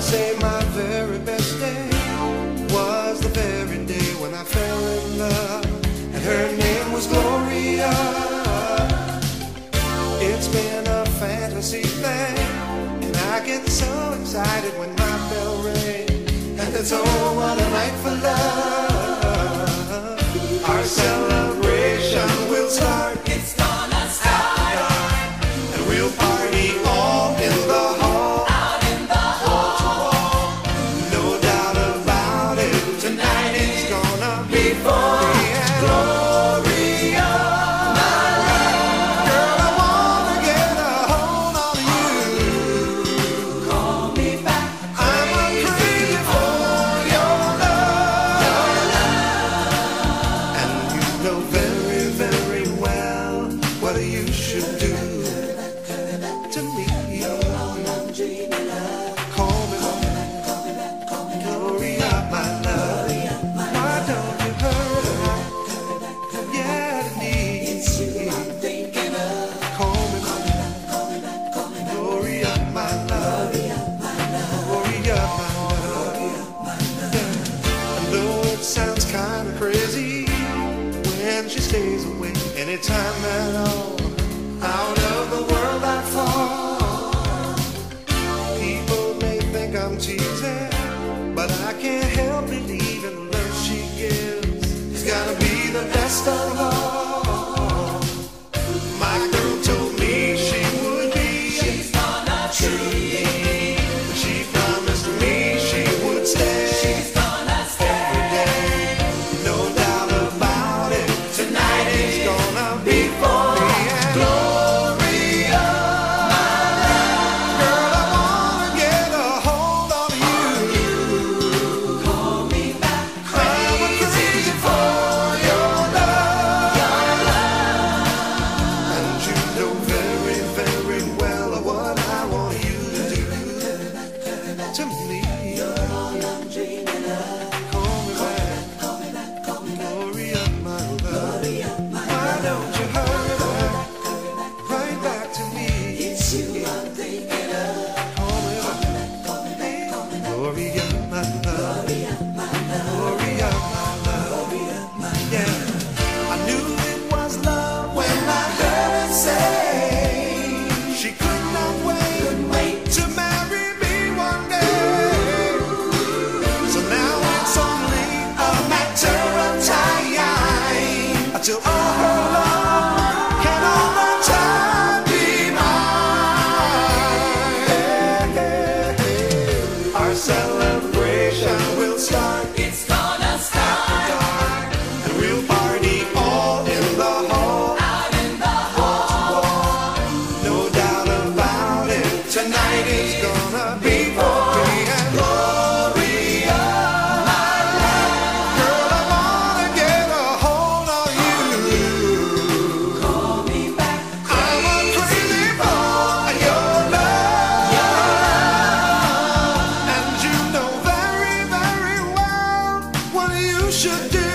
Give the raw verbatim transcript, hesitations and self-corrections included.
say my very best day was the very day when I fell in love, and her name was Gloria. It's been a fantasy thing, and I get so excited when my bell rings, and it's oh, what a night for love. Our celebration will start. It's gonna start, and we'll party all in the hall, out in the hall. no doubt about it. Tonight is gonna be fun. Gloria, my love, Girl, I wanna get a hold on you. call me back. I'm a crazy for your love, Your love, and you know very, very well what you should do to me. I'm dreaming of. Call me, Gloria, my love. Why don't you hurry? Yeah, I need It's you I'm thinking of. Call me, Gloria, my love. Gloria, my love. Yeah. And though it sounds kinda crazy when she stays away anytime at all, out of the world I fall. People may think I'm teasing, but I can't help believing the love she gives has gotta be the best of all. My girl told me she would be. She's gonna treat me. She promised me she would stay. She's gonna stay. No doubt about it. Tonight is gonna be for me and Gloria, my love, girl, I wanna get a hold on you. call me back. I'm a crazy for your love, Your love, and you know very, very well what I want you to do to me. all I'm dreaming of. Call me back, Call me back, call me back. Gloria, my love. Gloria, my Why don't you hurry back, hurry back. right back to me? It's you I'm thinking of. Call me back, Call me back, call me back. Gloria, my love. Gloria, my love. Gloria, my love. Gloria, my Yeah, I knew it was love when I heard her say she could not wait, wait. to marry me one day. So now it's only a matter of time until all her love can all the time be mine. Our celebration will start. It's gonna start, And we'll party all in the hall, out in the hall. no doubt about it. Tonight is gonna be for me and Gloria, my love, girl, I wanna get a hold on you. call me back. I'm a crazy for your love, Your love, and you know very, very well what you should do